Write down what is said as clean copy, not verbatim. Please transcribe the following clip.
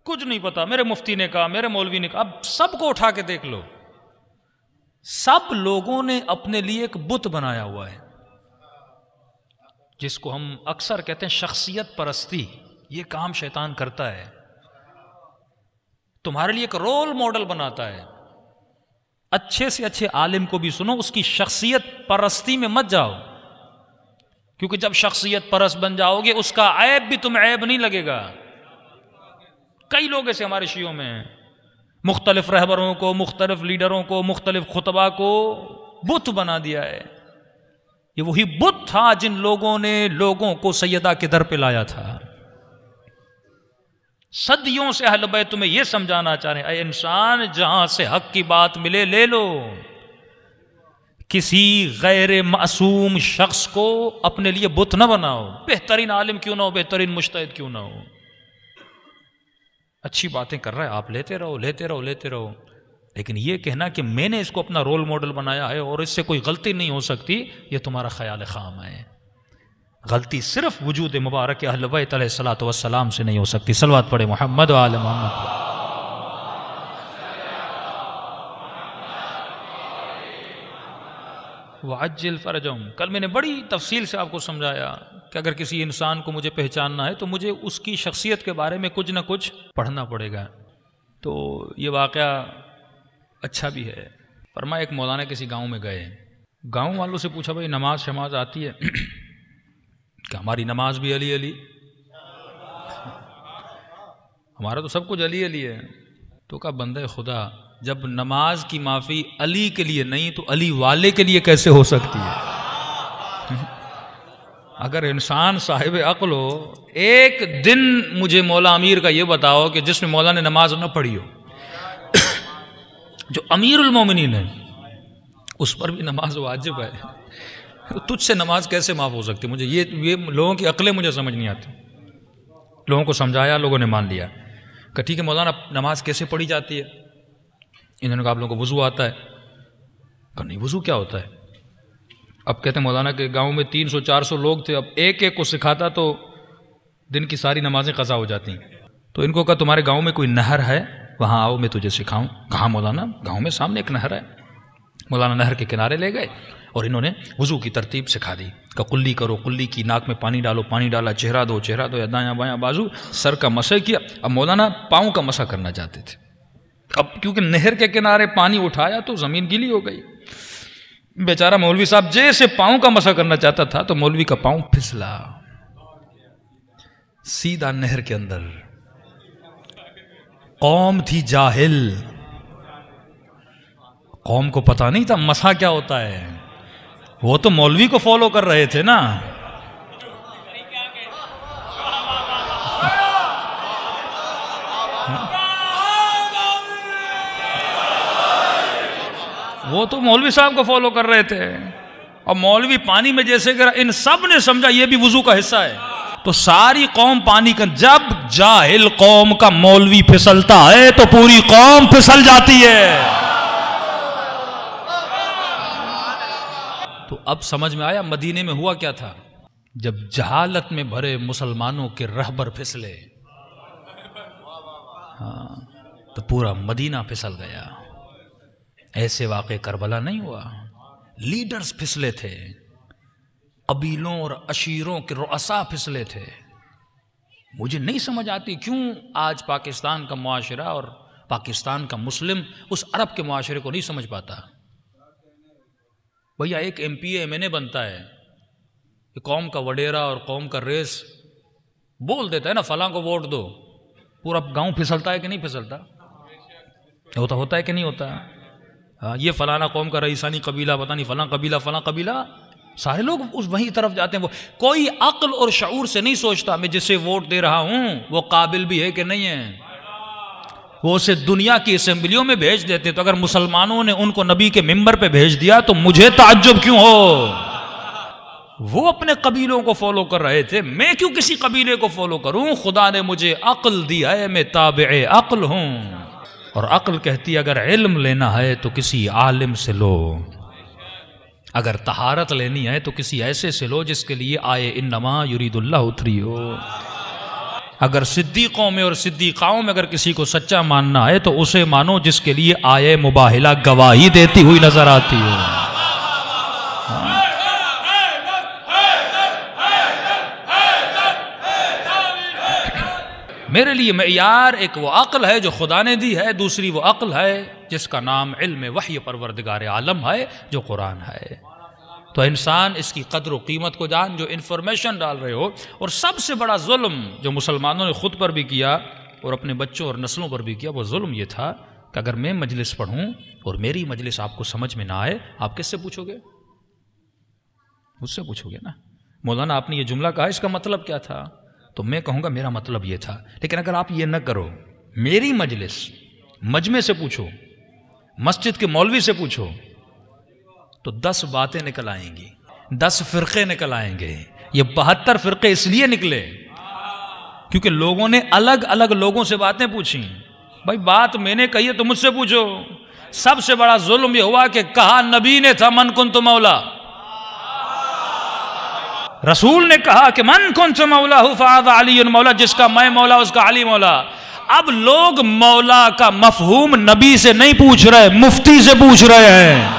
کچھ نہیں پتا، میرے مفتی نے کہا، میرے مولوی نے کہا. اب سب کو اٹھا کے دیکھ لو، سب لوگوں نے اپنے لیے ایک بت بنایا ہوا ہے، جس کو ہم اکثر کہتے ہیں شخصیت پرستی. یہ کام شیطان کرتا ہے، تمہارے لیے ایک رول ماڈل بناتا ہے. اچھے سے اچھے عالم کو بھی سنو، اس کی شخصیت پرستی میں مت جاؤ، کیونکہ جب شخصیت پرست بن جاؤ گے اس کا عیب بھی تمہیں عیب نہیں لگے گا. کئی لوگ ایسے ہمارے شیعوں میں ہیں، مختلف رہبروں کو، مختلف لیڈروں کو، مختلف خطبہ کو بت بنا دیا ہے. یہ وہی بت تھا جن لوگوں نے لوگوں کو سیدہ کے در پہ لایا تھا. صدیوں سے اہل بیت تمہیں یہ سمجھانا چاہ رہے ہیں، اے انسان جہاں سے حق کی بات ملے لے لو، کسی غیر معصوم شخص کو اپنے لیے بت نہ بناؤ، بہترین عالم کیوں نہ ہو، بہترین مجتہد کیوں نہ ہو. اچھی باتیں کر رہا ہے، آپ لیتے رہو لیتے رہو لیتے رہو، لیکن یہ کہنا کہ میں نے اس کو اپنا رول ماڈل بنایا ہے اور اس سے کوئی غلطی نہیں ہو سکتی، یہ تمہارا خیال خام ہے. غلطی صرف وجود مبارک اہل بیت علیہ الصلوۃ والسلام سے نہیں ہو سکتی. صلوات پڑھے محمد و آل محمد. وعجل فرجہم. کل میں نے بڑی تفصیل سے آپ کو سمجھایا کہ اگر کسی انسان کو مجھے پہچاننا ہے تو مجھے اس کی شخصیت کے بارے میں کچھ نہ کچھ پڑھنا پڑے گا. تو یہ واقعہ اچھا بھی ہے. فرمایا ایک مولانا کسی گاؤں میں گئے، گاؤں والوں سے پوچھا بھائی نماز شماز آتی ہے؟ کہ ہماری نماز بھی علی علی، ہمارا تو سب کچھ علی علی ہے. تو کہا بندہ خدا، جب نماز کی معافی علی کے لیے نہیں تو علی والے کے لیے کیسے ہو سکتی ہے؟ اگر انسان صاحب عقل ہو، ایک دن مجھے مولا امیر کا یہ بتاؤ کہ جس میں مولا نے نماز نہ پڑھی ہو، جو امیر المومنین ہے اس پر بھی نماز واجب ہے. تجھ سے نماز کیسے معاف ہو سکتی؟ مجھے یہ لوگوں کی عقلیں مجھے سمجھ نہیں آتی. لوگوں کو سمجھایا، لوگوں نے مان لیا کہ ٹھیک ہے مولانا نماز کیسے پڑھی جاتی ہے؟ انہوں نے کہا آپ لوگوں کو وضو آتا ہے؟ کہ نہیں وضو کیا ہوتا ہے؟ اب کہتے ہیں مولانا کہ گاؤں میں 300-400 لوگ تھے، اب ایک ایک کو سکھاتا تو دن کی ساری نمازیں قضا ہو جاتی ہیں. تو ان کو کہا تمہارے گاؤں میں کوئی نہر ہے؟ وہاں آؤ میں تجھے سکھاؤں. کہاں مولانا؟ گاؤں میں سامنے ایک نہر ہے. مولانا نہر کے کنارے لے گئے اور انہوں نے وضو کی ترتیب سکھا دی کہ کلی کرو، کلی کی ناک میں پانی ڈالو، پانی ڈالا، چہرہ دو یا دایاں بایاں بازو، سر کا مسح کیا. اب مولانا پاؤں کا مسح کرنا چاہتے تھے. اب کیونکہ نہر کے کنارے پانی اٹھایا تو زمین گیلی ہو گئی. بیچارہ مولوی صاحب جیسے پاؤں کا مسح کرنا چاہتا تھا تو مولوی کا پاؤں پھسلا سیدھا نہر کے اندر. قوم تھی جاہل، قوم کو پتا نہیں تھا مسح کیا ہوتا ہے. وہ تو مولوی کو فالو کر رہے تھے نا. وہ تو مولوی صاحب کو فالو کر رہے تھے، اور مولوی پانی میں جیسے گرا، ان سب نے سمجھا یہ بھی وضو کا حصہ ہے. تو ساری قوم پانی کا، جب جاہل قوم کا مولوی پھسلتا ہے تو پوری قوم پھسل جاتی ہے. تو اب سمجھ میں آیا مدینے میں ہوا کیا تھا. جب جہالت میں بھرے مسلمانوں کے رہبر پھسلے، ہاں تو پورا مدینہ پھسل گیا. ایسے واقعے کربلا نہیں ہوا. لیڈرز پھسلے تھے، قبیلوں اور عشیروں کے رؤساء پھسلے تھے. مجھے نہیں سمجھ آتی کیوں آج پاکستان کا معاشرہ اور پاکستان کا مسلم اس عرب کے معاشرے کو نہیں سمجھ پاتا. بھیا ایک M P M N A بنتا ہے، قوم کا وڈیرا اور قوم کا ریس بول دیتا ہے نا فلاں کو ووٹ دو، پورا گاؤں پھسلتا ہے کہ نہیں پھسلتا؟ ہوتا ہے کہ نہیں ہوتا؟ یہ فلانا قوم کا رئیسانی قبیلہ، پتہ نہیں فلاں قبیلہ، سارے لوگ اس وہیں طرف جاتے ہیں. وہ کوئی عقل اور شعور سے نہیں سوچتا میں جسے ووٹ دے رہا ہوں وہ قابل بھی ہے کہ نہیں ہے. وہ اسے دنیا کی اسمبلیوں میں بھیج دیتے. تو اگر مسلمانوں نے ان کو نبی کے ممبر پہ بھیج دیا تو مجھے تعجب کیوں ہو؟ وہ اپنے قبیلوں کو فالو کر رہے تھے، میں کیوں کسی قبیلے کو فالو کروں؟ خدا نے مجھے عقل دی ہے، میں تابع عقل ہوں. اور عقل کہتی ہے اگر علم لینا ہے تو کسی عالم سے لو، اگر طہارت لینی ہے تو کسی ایسے سے لو جس کے لیے آئے انما یرید اللہ اتری ہو. اگر صدیقوں میں اور صدیقاؤں میں اگر کسی کو سچا ماننا ہے تو اسے مانو جس کے لیے آیے مباہلہ گواہی دیتی ہوئی نظر آتی ہو. میرے لیے معیار ایک وہ عقل ہے جو خدا نے دی ہے، دوسری وہ عقل ہے جس کا نام علم وحی پروردگار عالم ہے جو قرآن ہے. تو انسان اس کی قدر و قیمت کو جان جو انفارمیشن ڈال رہے ہو. اور سب سے بڑا ظلم جو مسلمانوں نے خود پر بھی کیا اور اپنے بچوں اور نسلوں پر بھی کیا، وہ ظلم یہ تھا کہ اگر میں مجلس پڑھوں اور میری مجلس آپ کو سمجھ میں نہ آئے، آپ کس سے پوچھو گے؟ مجھ سے پوچھو گے نا. مولانا آپ نے یہ جملہ کہا، اس کا مطلب کیا تھا؟ تو میں کہوں گا میرا مطلب یہ تھا. لیکن اگر آپ یہ نہ کرو، میری مجلس مجمع سے پوچھو، مسجد کے مولوی سے پوچھو، تو 10 باتیں نکل آئیں گی، 10 فرقے نکل آئیں گے. یہ 72 فرقے اس لیے نکلے کیونکہ لوگوں نے الگ الگ لوگوں سے باتیں پوچھیں. بھائی بات میں نے کہی ہے تو مجھ سے پوچھو. سب سے بڑا ظلم یہ ہوا کہ کہا نبی نے تھا من کنت مولا، رسول نے کہا کہ من کنت مولا فہذا علی مولا، جس کا میں مولا اس کا علی مولا. اب لوگ مولا کا مفہوم نبی سے نہیں پوچھ رہے، مفتی سے پوچھ رہے ہیں.